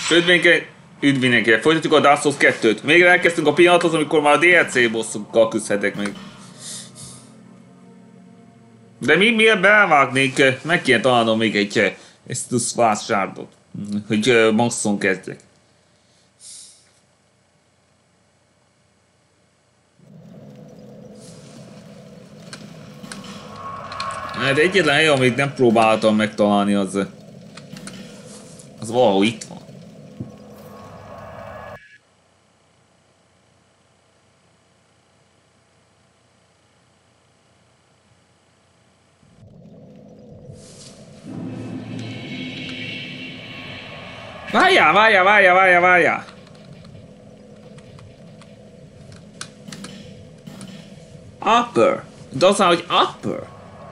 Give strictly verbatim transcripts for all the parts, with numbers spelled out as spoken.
Üdv mindenkinek, üdv mindenkinek. Folytatjuk a Dark Souls kettőt. Végre elkezdtünk a pillanatot, amikor már a dé el cé bosszokkal küzdhetek meg. De mi, miért bevágnék? Meg kéne találnom még egy Estus Vásárdot, hogy maxon kezdjek. Hát egyetlen hely, amit nem próbáltam megtalálni, az... az valahol itt van. Várjál, várjál, várjál, várjál, várjál! Upper! De az, hogy upper!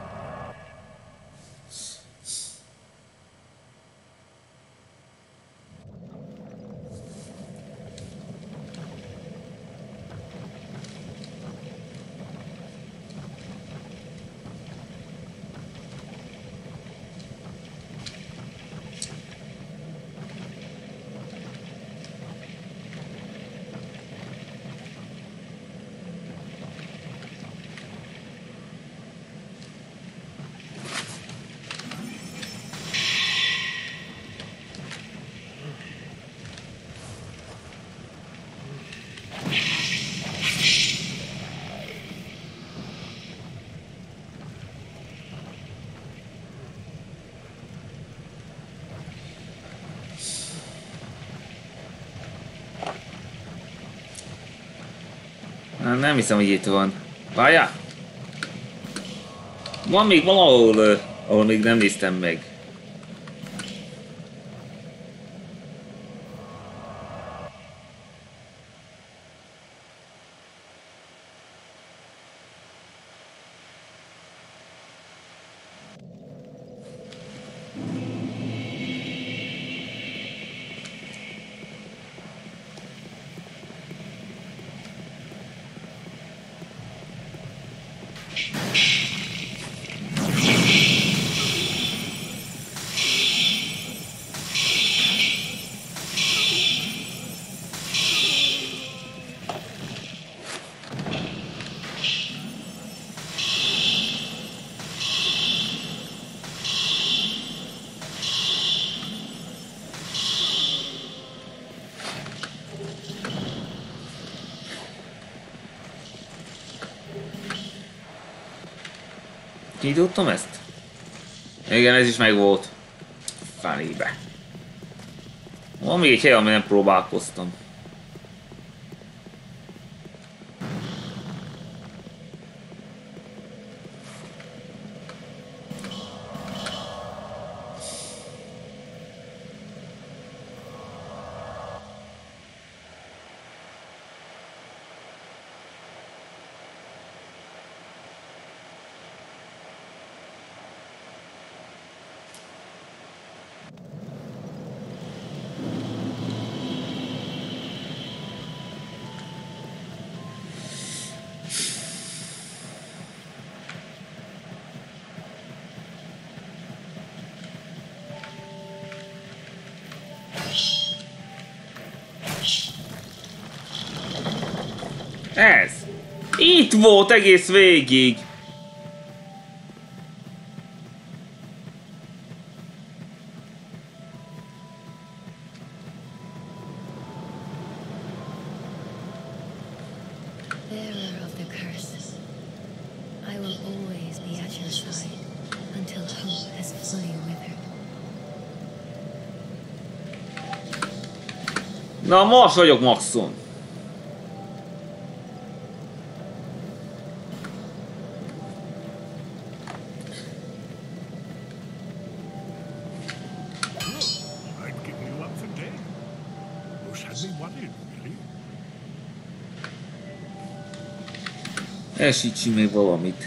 Nem hiszem, hogy itt van. Várjál! Van még valahol, uh, ahol még nem néztem meg. Kinyitottam ezt? Igen, ez is meg volt. Felébe. Van még egy hely, ami nem próbálkoztam. Ez! Itt volt egész végig! Na, most vagyok maxon. Esítsi még valamit.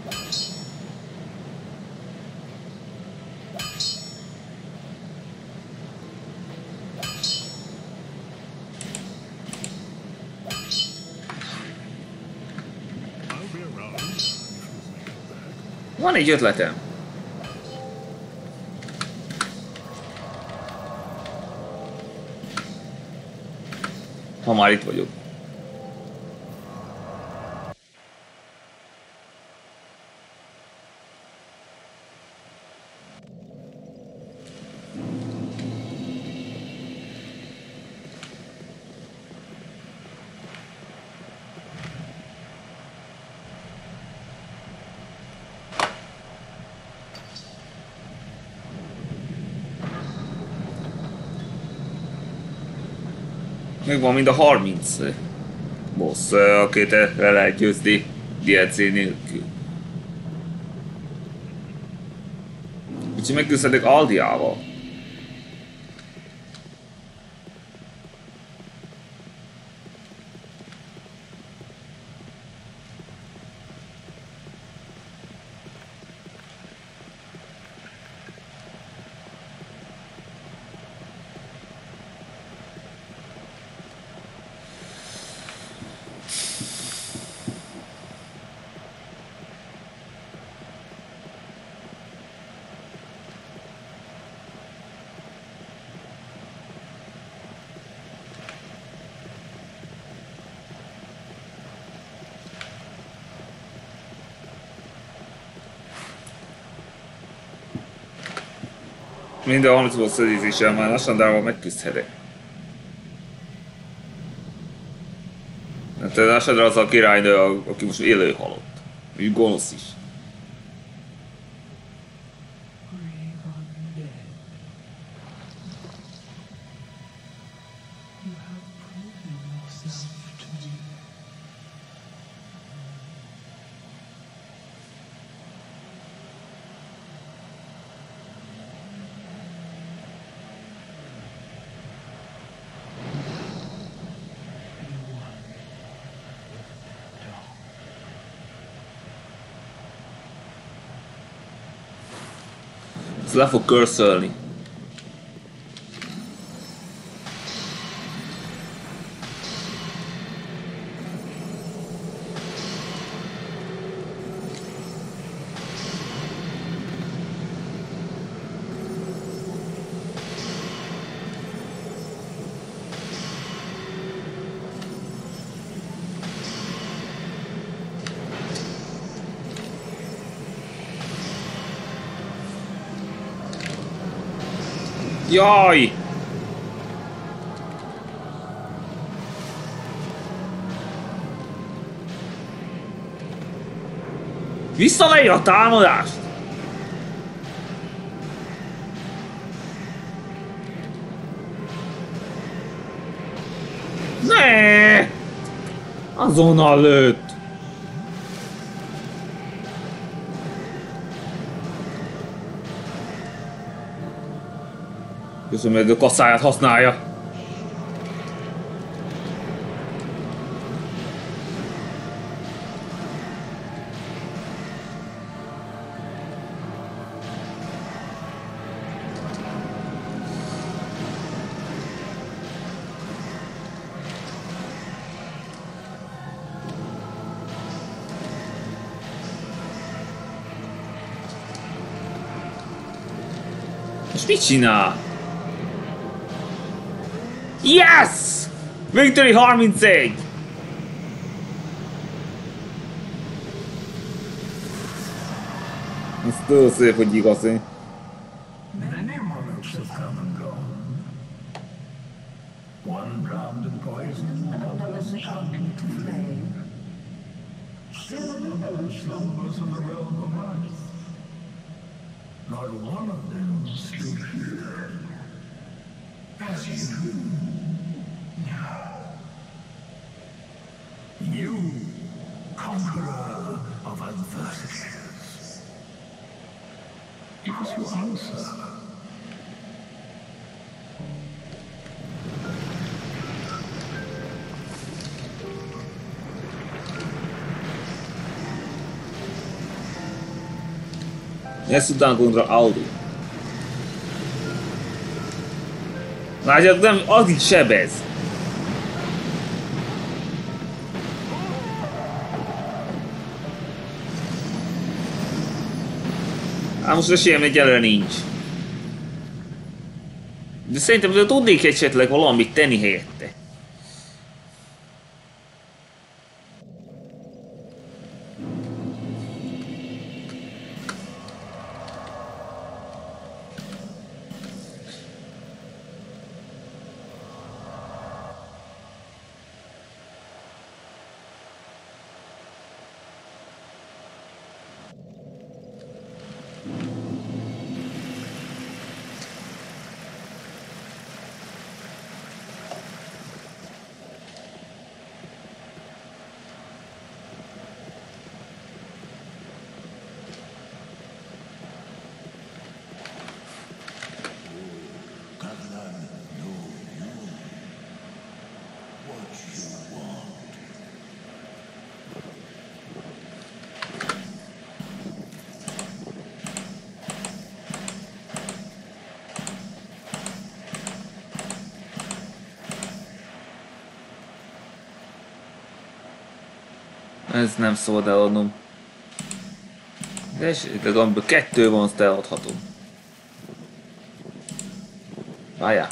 Van egy ötletem. Ha már itt vagyok. Megvan mind a harminc boss, akit le lehet győzni dé el cé nélkül. Úgyhogy megküzdhetek Aldiával. Minden harmincból szedítéssel már lassan dával megküzdhetek. Hát esetleg az a királynő, aki most élő halott. Úgy gonosz is. Ez le fog körszölni. Jaj! Visszavegy a támadást! Ne! Azonnal lőtt! Köszönöm, hogy a kasszáját használja. És mit csinál? Yes! Victory harmincegy! Ez túl szép, hogy igazi. Many monarchs have come and gone. One drowned in poison, another succumbed to flame. Still another slumbers in the realm of earth. Not one of them stood here. As you do now. You, conqueror of adversities. Give us your answer. Nessuno contra Aldo. Látjátok, nem, az itt sebez. Ám most esélyem egyelőre nincs. De szerintem azért tudnék esetleg valamit tenni helyette. Ez nem szabad eladnom. De esetleg amiből kettő van, azt eladhatom. Várjál.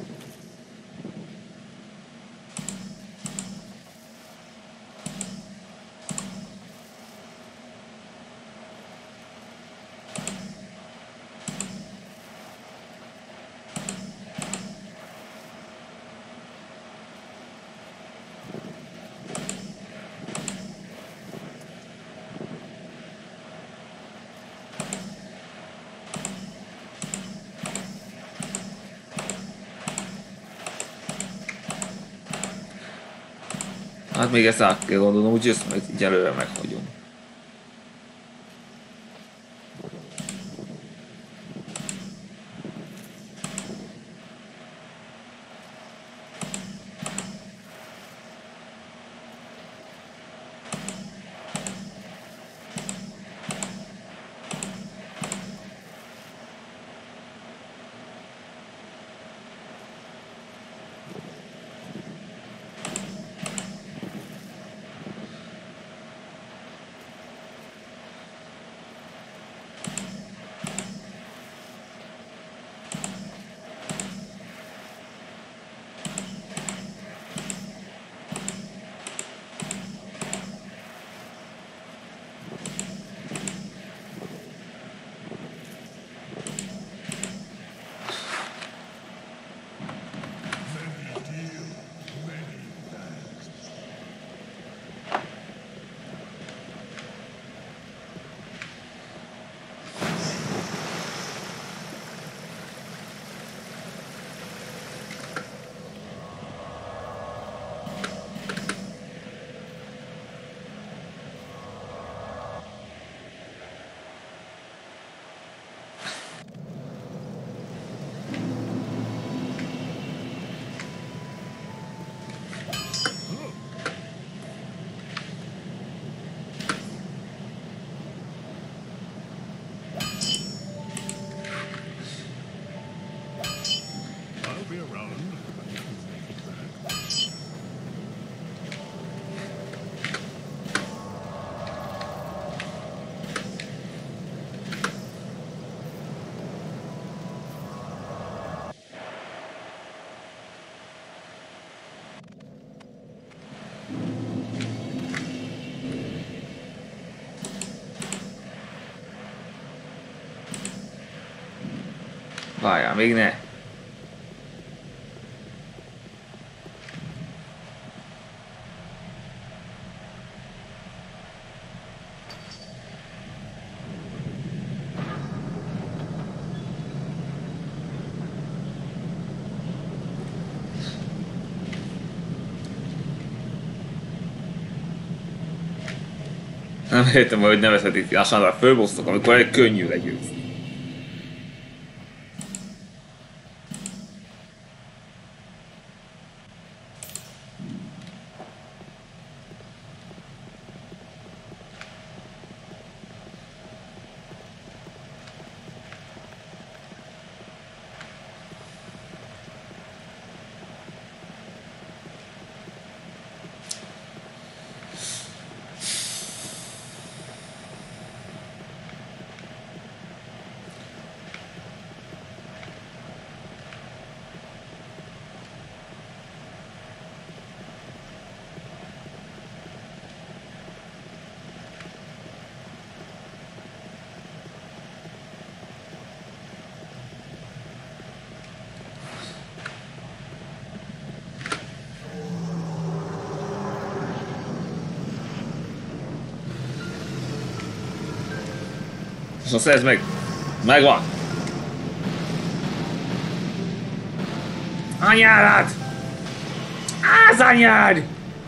Hát még ezt át kell gondolnom, úgyhogy ezt majd így előre meghagyom. Várjál, még ne. Nem értem, hogy nevezhetik lassan a főbosszok, amikor egy könnyű legyőzni. És azt szerez meg. Megvan. Anyárat! Az anyád!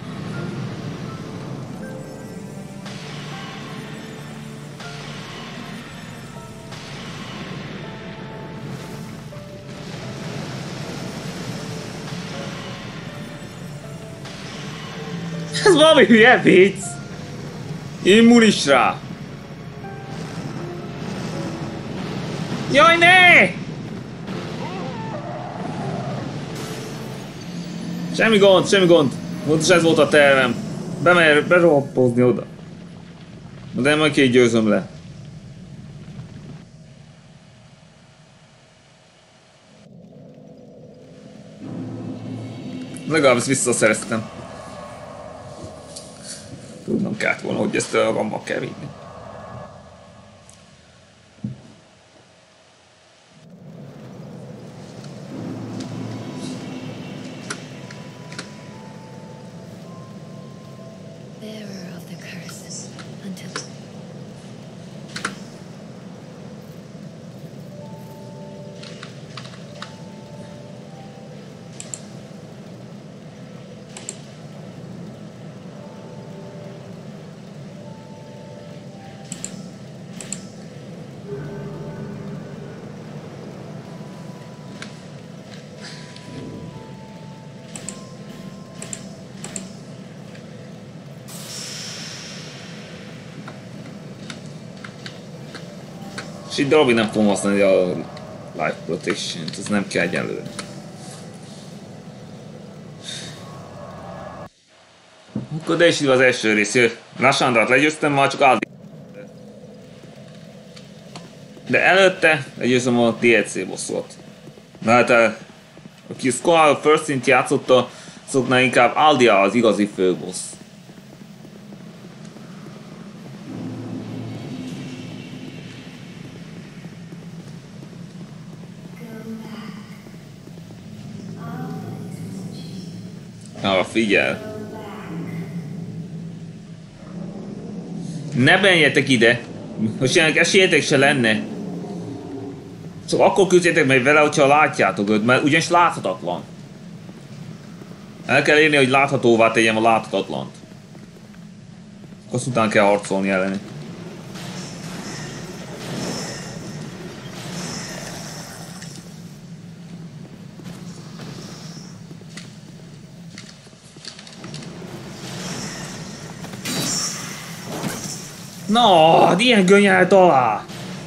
Ez valami hülye vicc! Immunis rá! Jaj, ne! Semmi gond, semmi gond. Pontosan ez volt a tervem. Bemer, beroppozni oda. De majd két győzöm le. Legalább ezt visszaszereztem. Tudnom kellett volna, hogy ezt a gamba kell vinni. És itt darabig nem fogom használni a Life Protection-t, ez nem kell egyelőre. Akkor de is az első rész, jö. Lassandrat legyőztem, már csak Aldi. De előtte legyőzöm a dé el cé bosszot. Mert aki Skull First Sin-t játszotta, azoknál inkább Aldia az igazi főbossz. Ah, figyel! Ne benjetek ide! Most ennek esélyetek se lenne! Csak akkor küzdjetek meg vele, hogyha látjátok őt, mert ugyanis láthatatlan. El kell érni, hogy láthatóvá tegyem a láthatatlant. Azt után kell harcolni elleni. No, ilyen gönnyelt alá!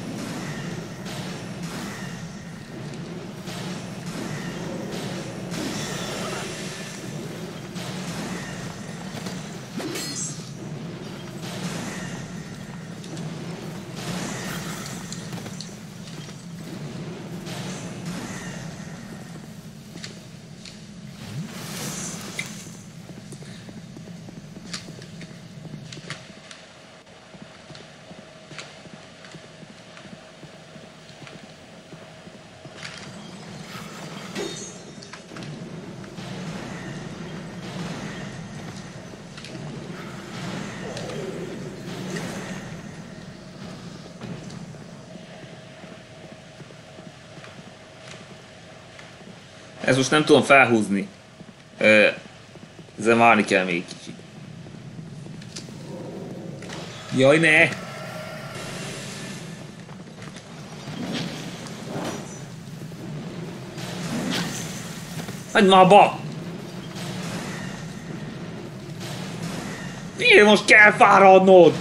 Ezt most nem tudom felhúzni. Ezzel várni kell még kicsit. Jaj, ne! Hagyd már abba! Miért most kell fáradnod?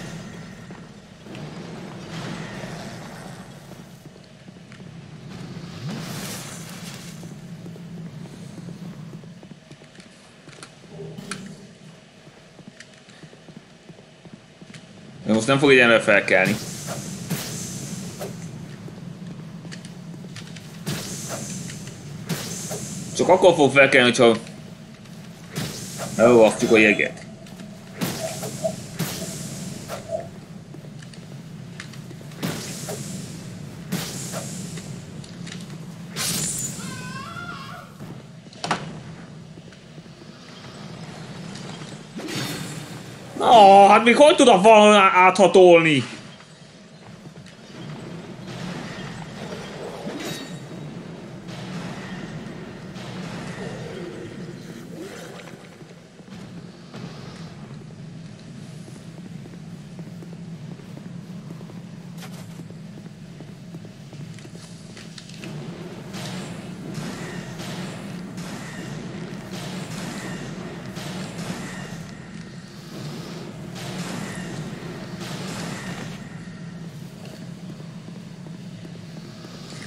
Most nem fog egyenlően felkelni. Csak akkor fog felkelni, hogyha elolvasztjuk a jeget. Oh, hát még hogy tud a falon áthatolni?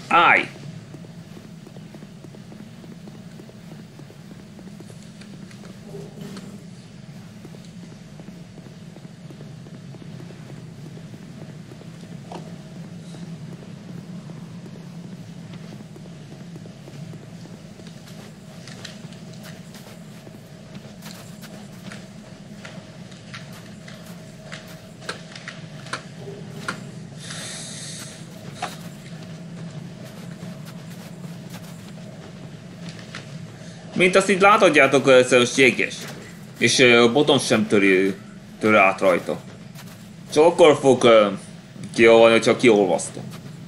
Állj! Mint azt itt láthatjátok, ez jéges. És a botom sem töri, tör át rajta. Csak akkor fog uh, kiolvani, hogyha kiolvasztom.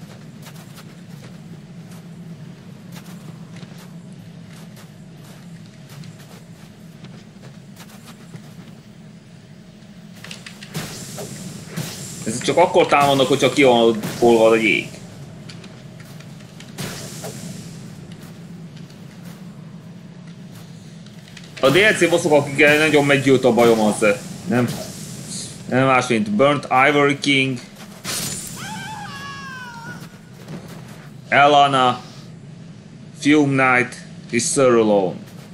Ez csak akkor támadnak, hogyha kiolvad a jég. A dé el cé bosszok, akikkel nagyon meggyűlt a bajom, az nem, nem más, mint Burnt Ivory King, Elana, Fume Knight és Sir Alone.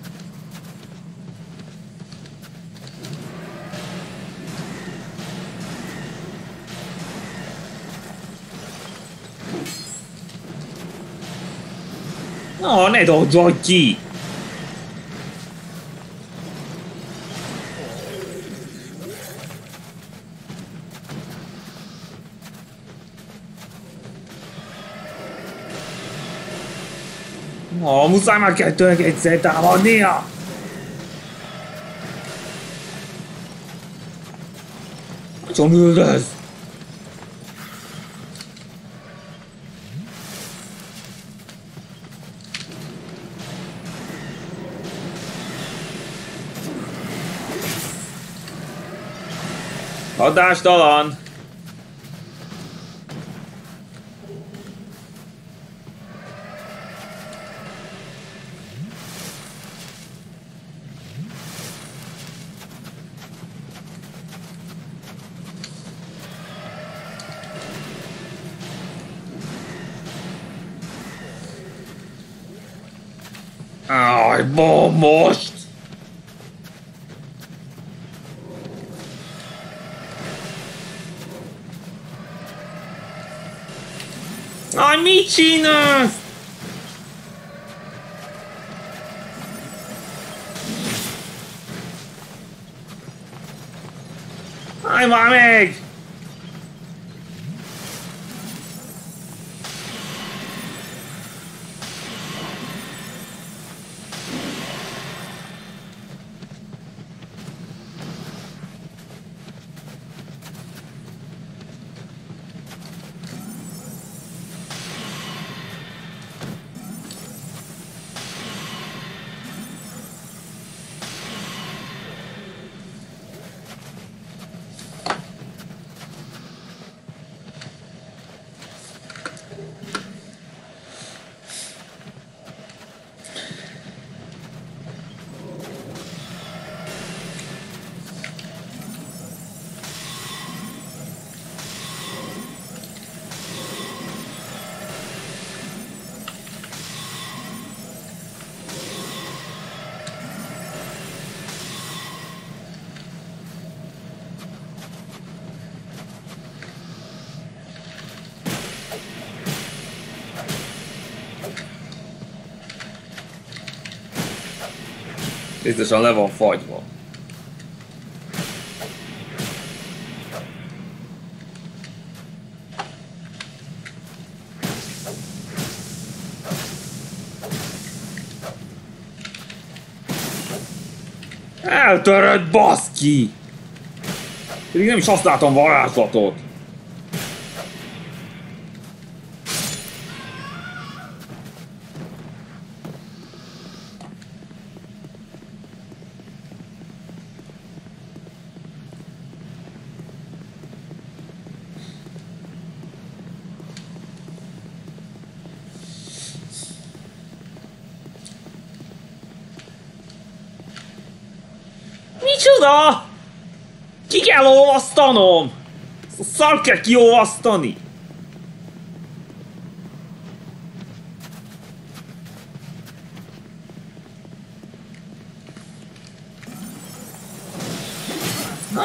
No, ne dobd ki! Ó, muszáj már kettőnek egyszer támadnia! Nagyon üldöz! Hatástalan! Áj, bom, most! Áj, mit csinálsz? Állj már meg! Biztosan le van fagyva. Eltörött, baszki! Pedig nem is használtam varázslatot. Micsoda? Ki kell olvasztanom? Szar kell kiolvasztani.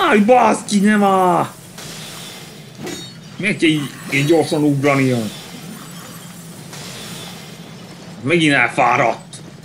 Áj, baszki, nem á! Miért kell így, így gyorsan ugrania? Megint elfáradt.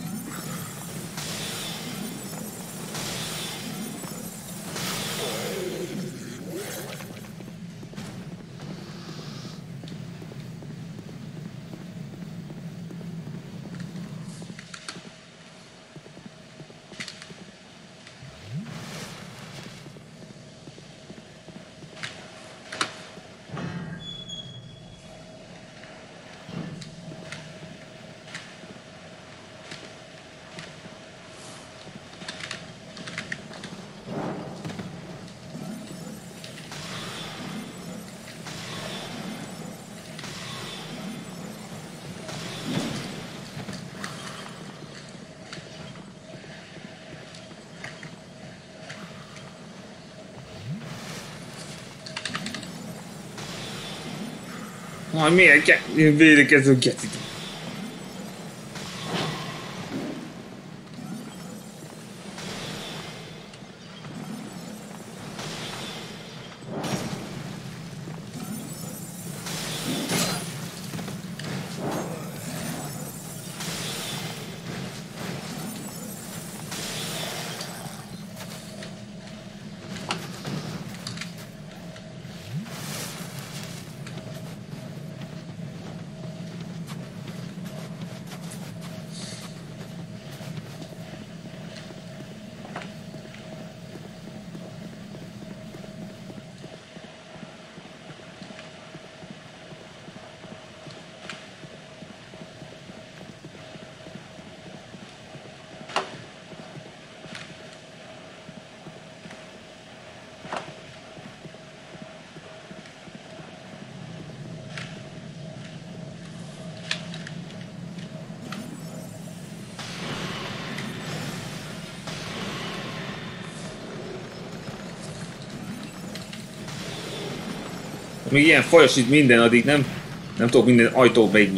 Majd miért kell védekező gecit? Még ilyen folyosít minden, addig nem, nem tudok minden ajtót benyitni.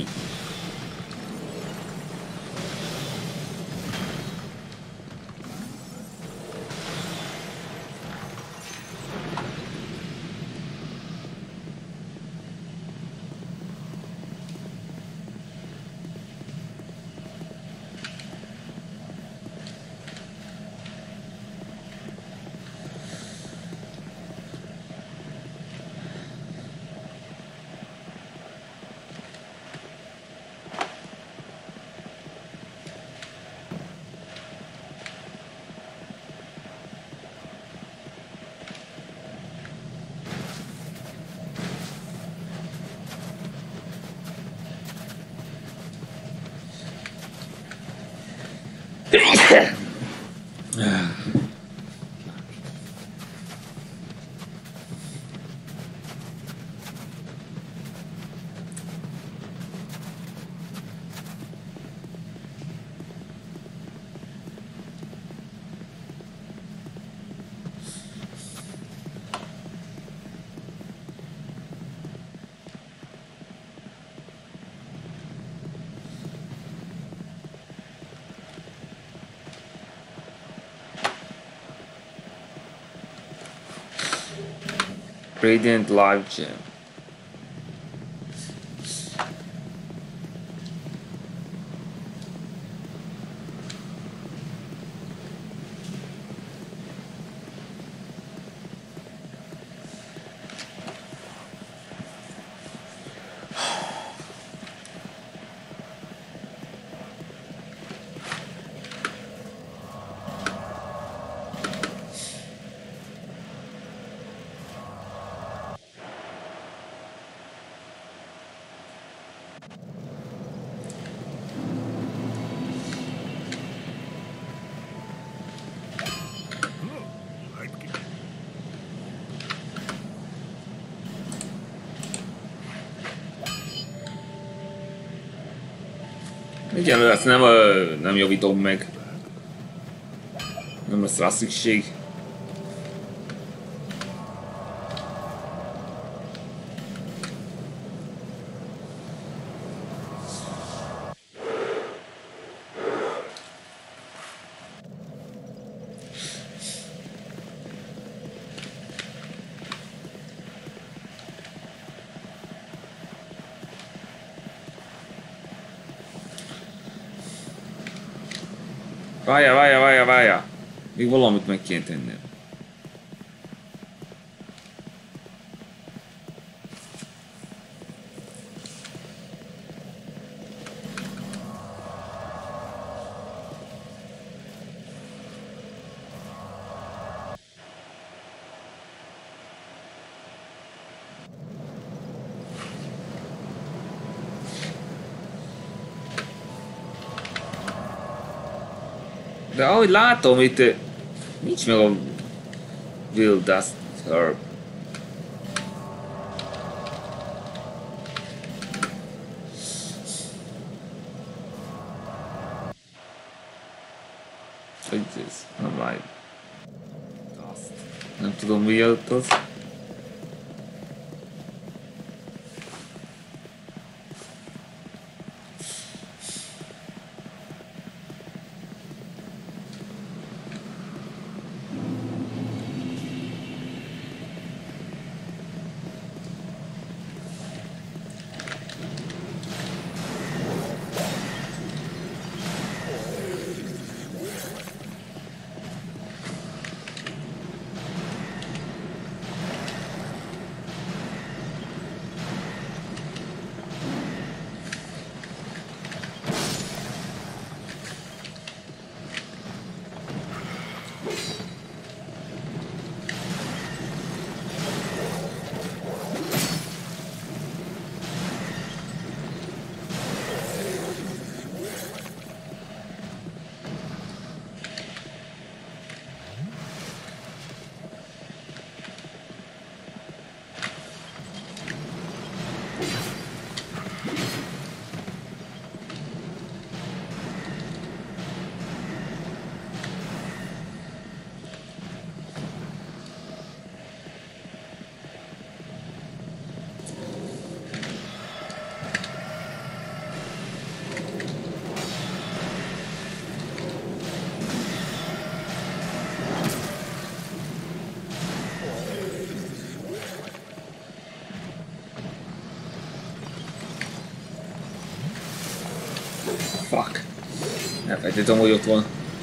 Radiant Life Gem. Egyenlően ezt nem, nem javítom meg. Nem lesz rá szükség. Várjál, várjál, várjál, várjál. Még valamit meg kéne tennem. De ahogy látom, itt nincs meg a Will Dust Herb. Hogy ez? Nem vagy. Dust. Nem tudom mi jött az. Fuck. Elfelejtettem, hogy ott van.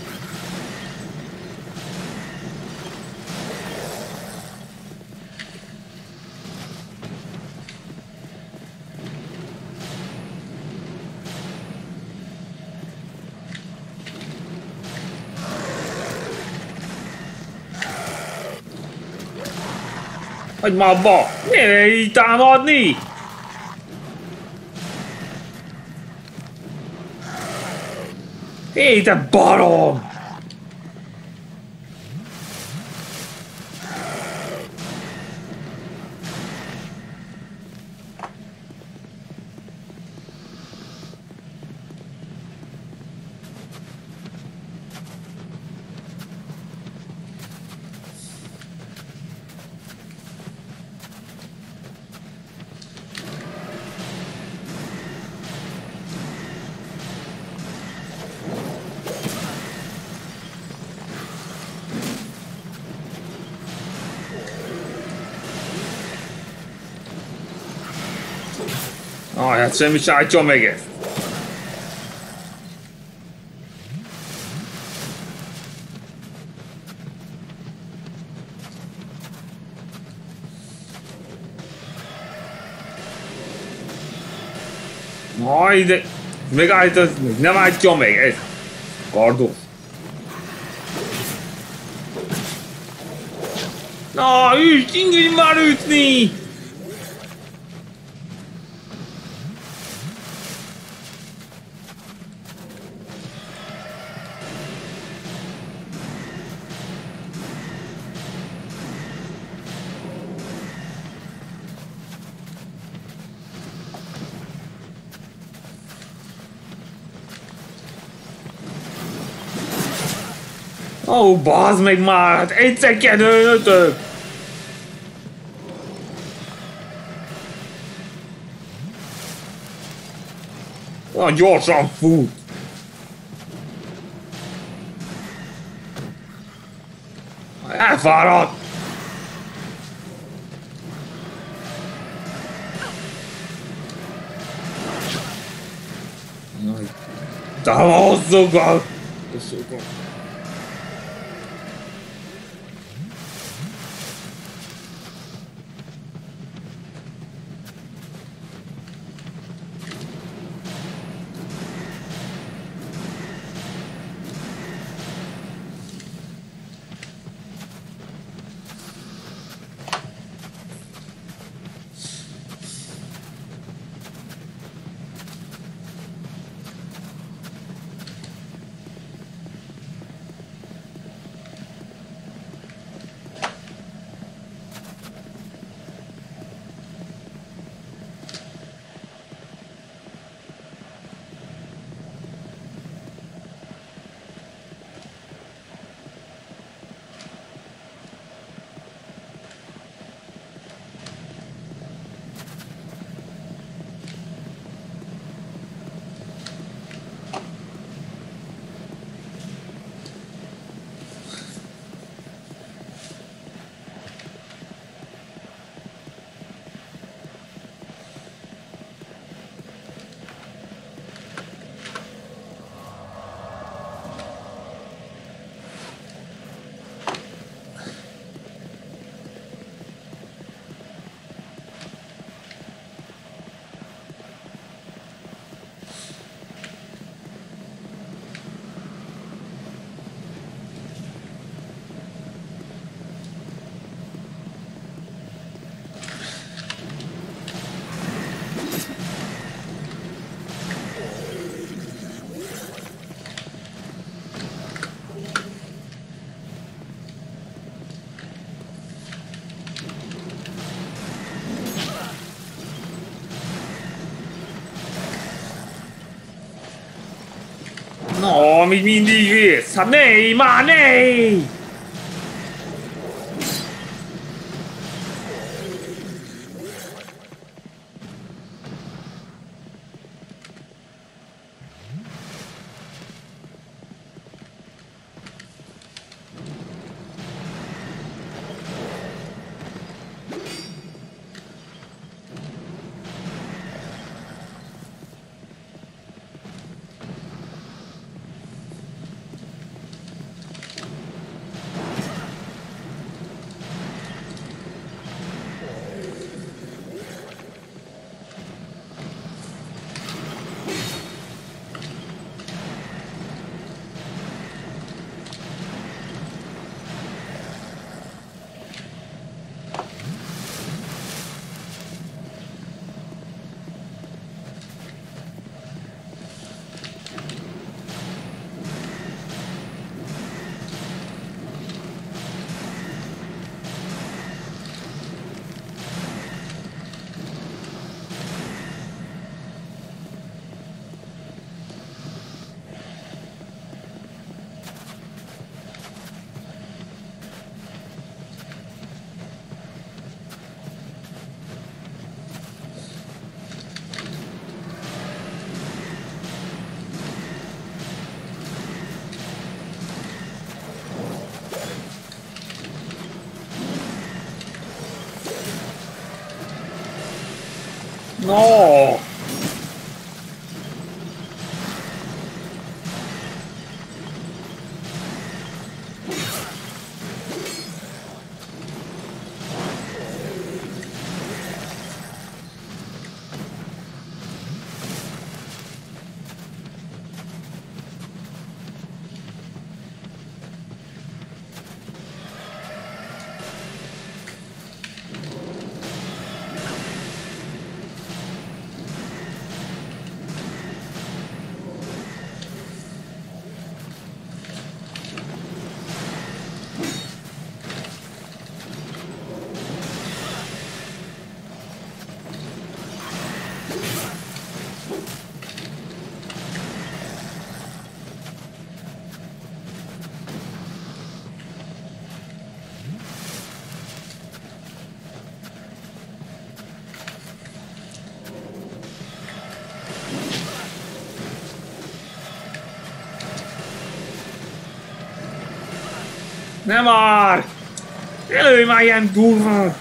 Hagyd már abba! Miért így támadni? Hé, te barom! Ah, hát semmi se állítja meg ezt. Ah, ide... Megállítod, nem állítja meg ezt. Kardos. Na, üsd, engedj már ütni! Ó, oh, bazd meg már! Hát egyszer kell dőlnötök! Olyan gyorsan fut! Elfáradt! Támasszuk a Köszönöm. No, még mindig ész! Hát ne, már ne! No! Ne már! Előj már ilyen durva!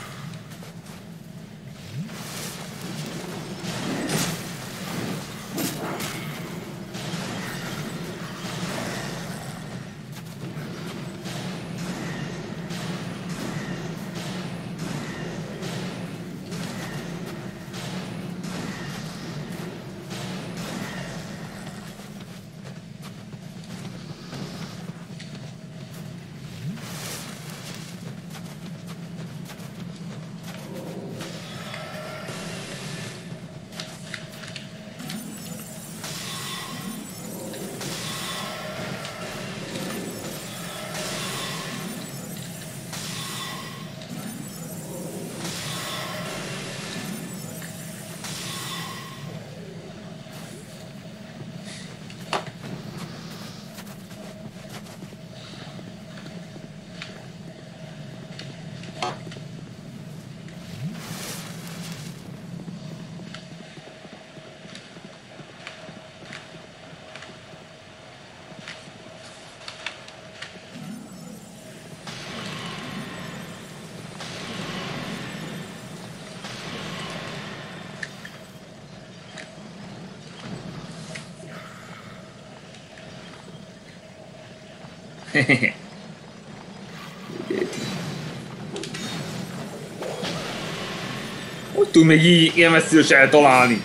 Hogy tud még így ilyen messziről se eltalálni?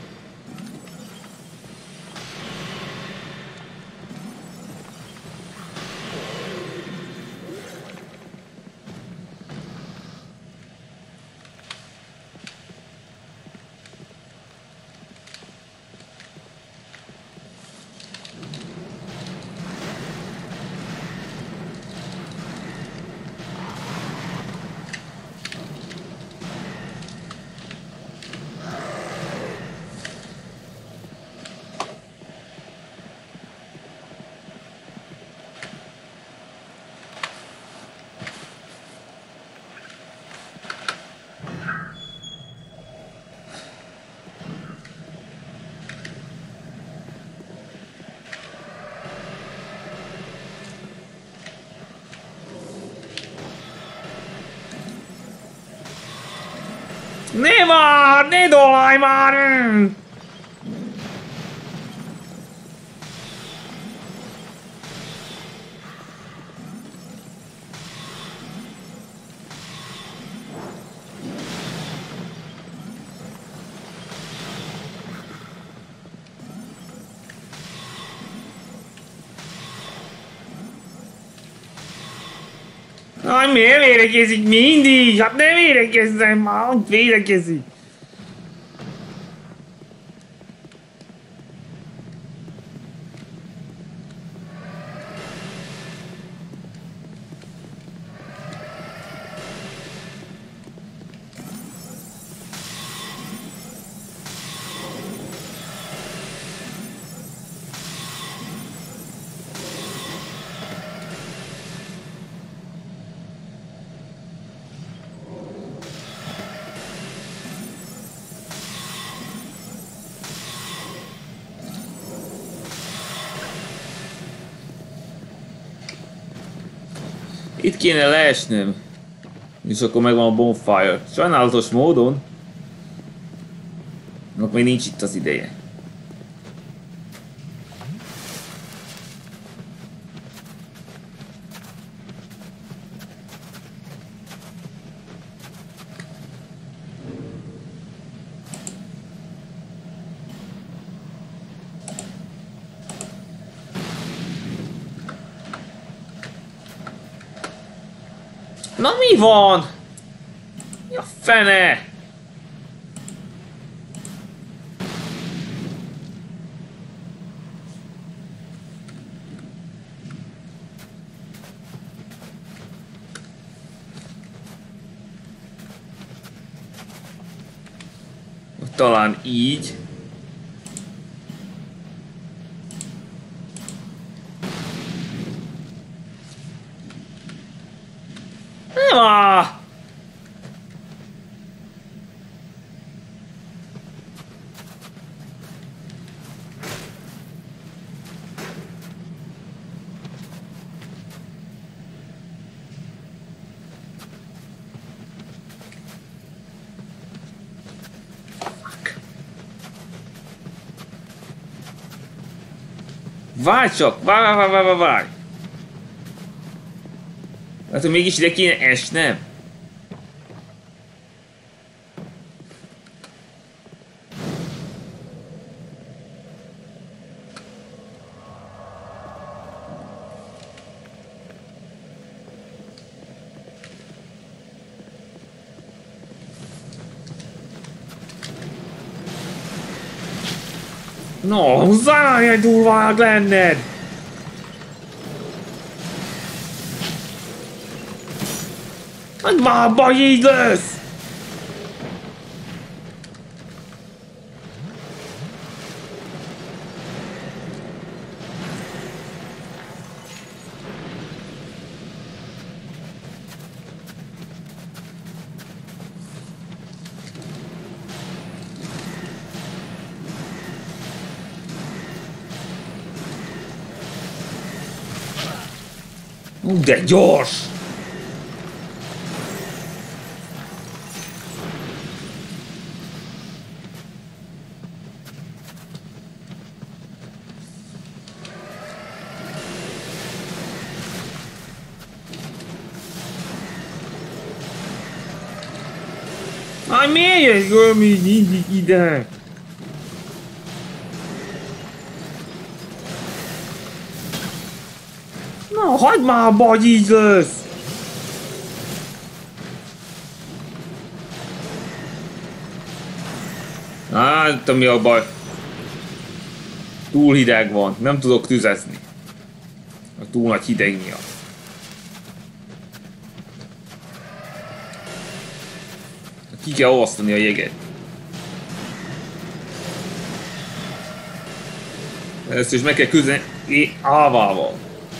Ne már! Ne dolálj már! Aj, miért védekezik mindig? Hát ne védekezzen már, hogy védekezik. Itt kéne leesnem. És akkor megvan a bonfire. Sajnálatos módon. Akkor még nincs itt az ideje. Na mi van? Mi a fene? Talán így. Nem áll! Várj csak! Várj, várj, várj, várj! Hát, hogy mégis ide kéne esnem? No, muszáj ilyen durvának lenned! Hát már baj így lesz! Ú, de gyors! Jaj, miért jössz Gömi mindig ide? Na, hagyd már abba, hogy így lesz! Hát, mi a baj? Túl hideg van, nem tudok tüzezni. A túl nagy hideg miatt. Ki kell olvasztani a jeget. Ezt is meg kell küzdeni ávával.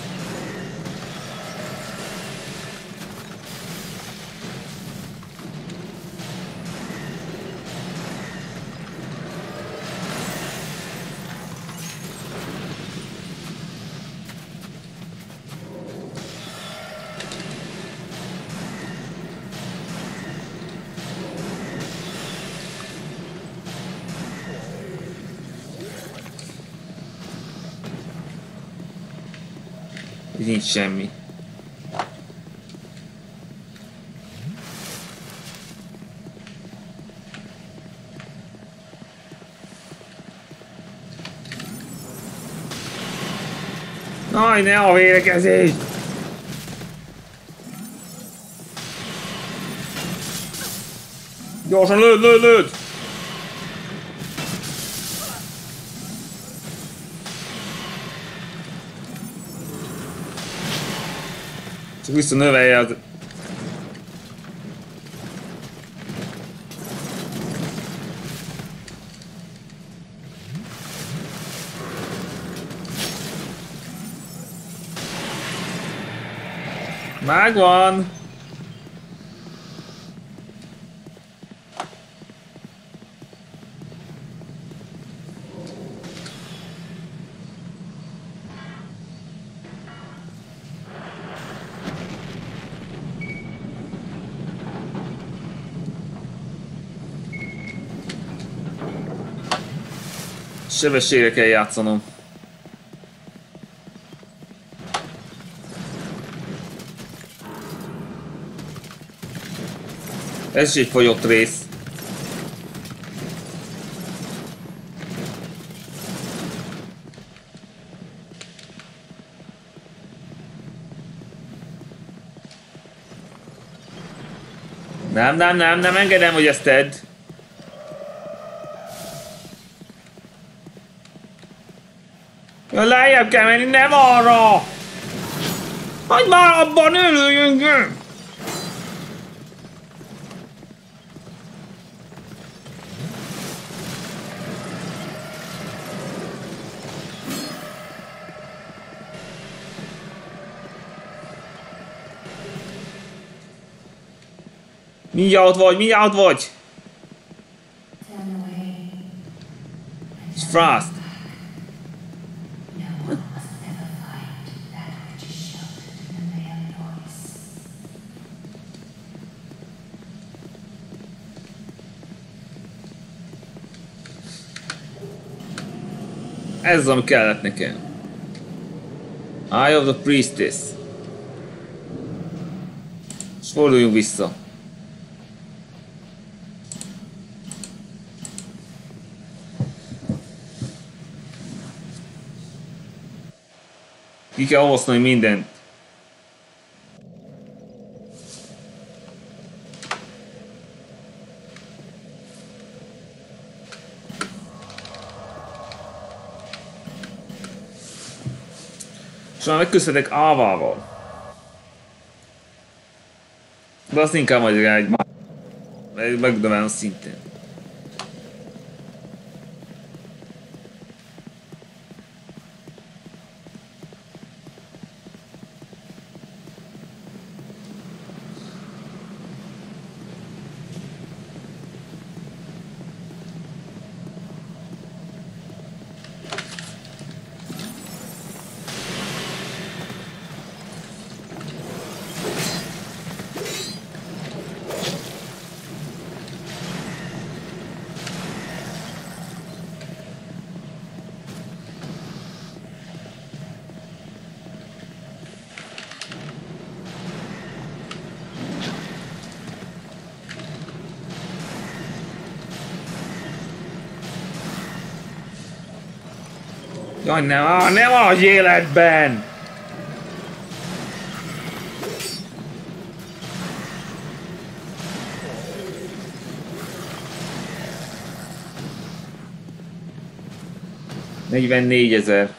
Nincs semmi. Aj, ne a védekezés! Gyorsan lőd, lőd, lőd! Csak visszanövelje az... Megvan! Sebességre kell játszanom. Ez is egy fogyott rész. Nem, nem, nem, nem engedem, hogy ezt tedd. Lejjebb kell menni, nem arra! Hagyd már abban, ne lőjünk! Mindjárt ott vagy, mindjárt ott vagy! Frost! Ez az, ami kellett nekem. Eye of the Priestess. És forduljunk vissza. Ki kell olvaszni mindent. És már megköszönhetek Ávával. De azt inkább majd egy megdövelem szintén. Jaj, nem, ah, nem az életben! negyvennégyezer.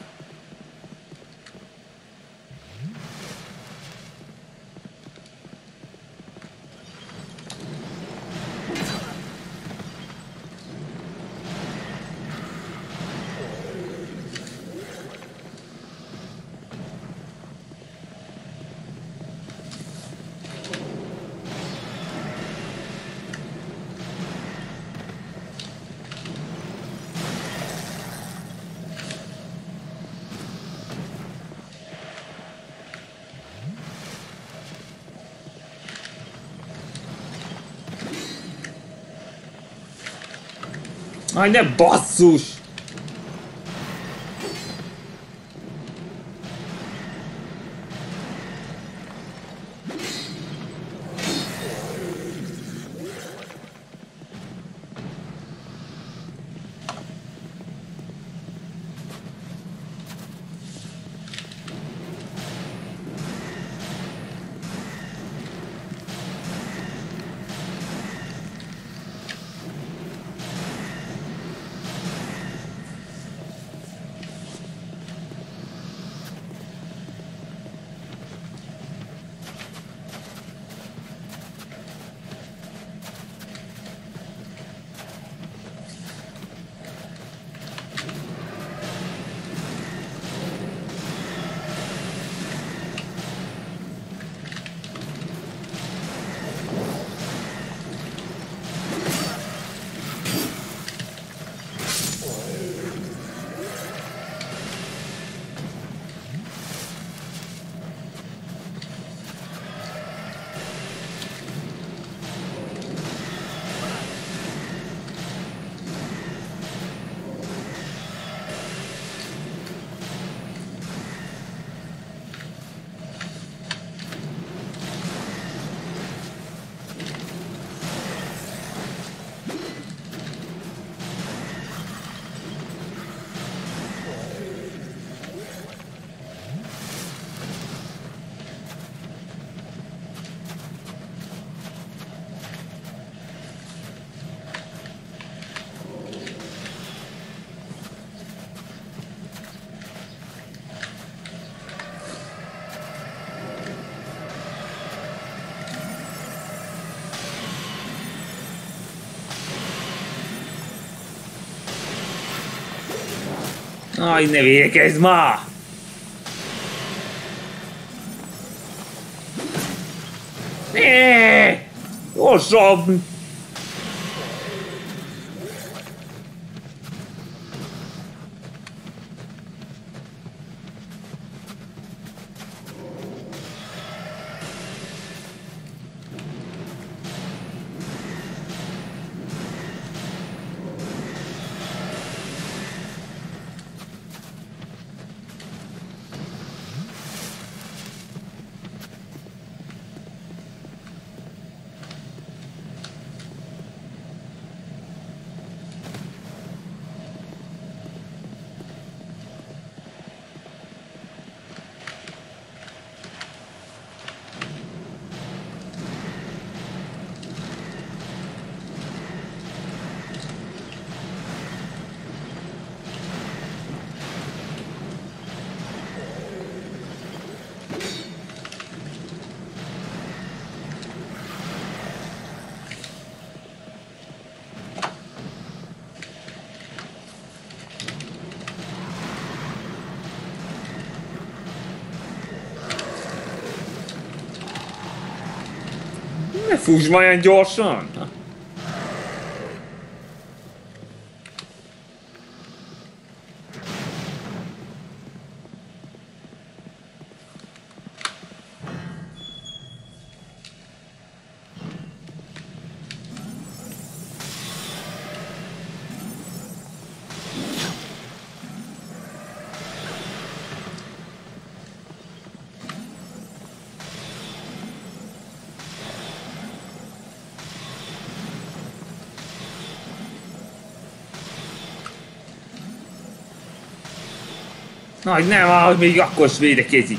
Aj, ne basszus! Aj, ne védekezz ma! Ne! Gyorsabb! Ne fuss ma olyan gyorsan! Na, hogy nem, ahogy még akkor is védekezik.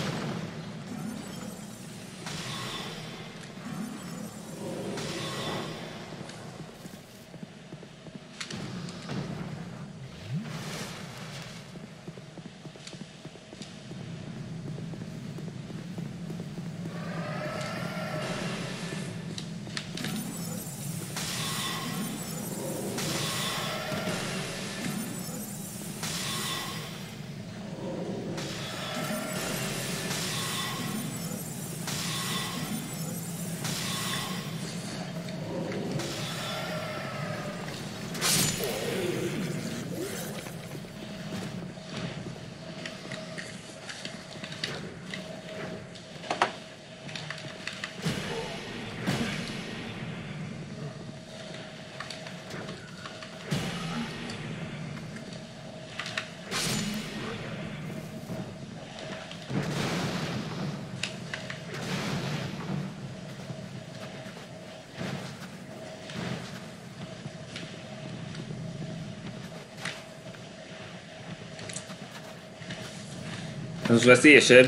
Ez veszélyesebb.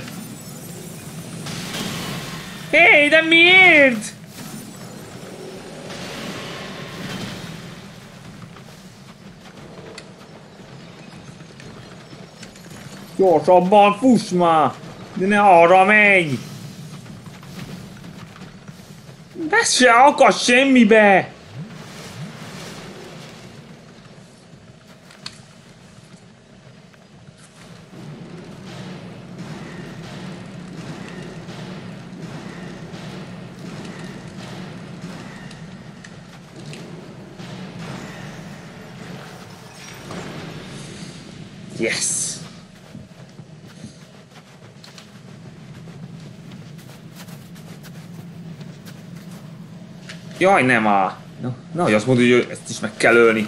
Hé, hey, de miért? Gyorsabban fuss már! De ne arra menj! Ez se akad semmibe! Yes! Jaj, nem á! No, nehogy azt mondod, hogy ezt is meg kell ölni.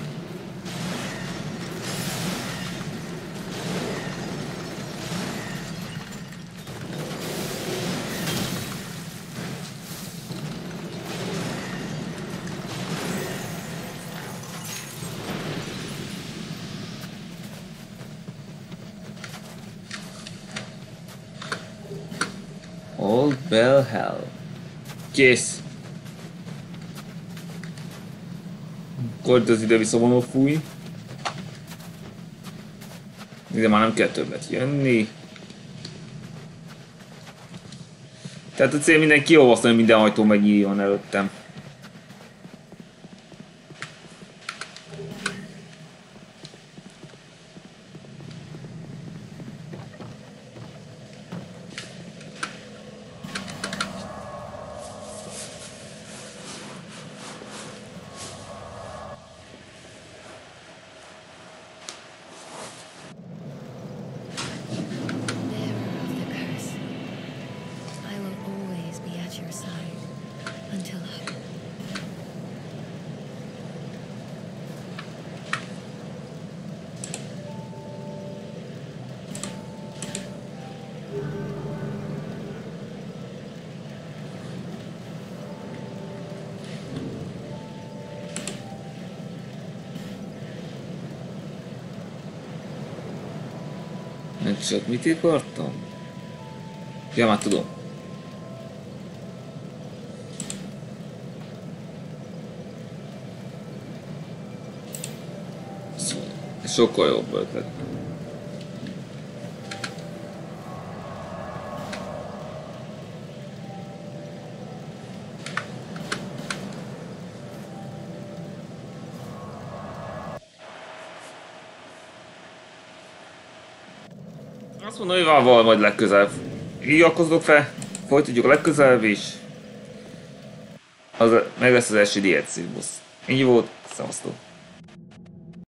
Old Bell Hell. Kész. Akkor az ide visszavonul fúj. Ide már nem kell többet jönni. Tehát a cél minden kiolvasztani, hogy minden ajtó megnyíljon előttem. Nem csak mit akartam? Ja, már tudom. Ez sokkal jobb ötlet. Azt mondom, hogy van majd legközelebb. Iratkozzatok fel, folytatjuk a legközelebb is. Az meg lesz az első dé el cé boss. Ennyi volt, szevasztok!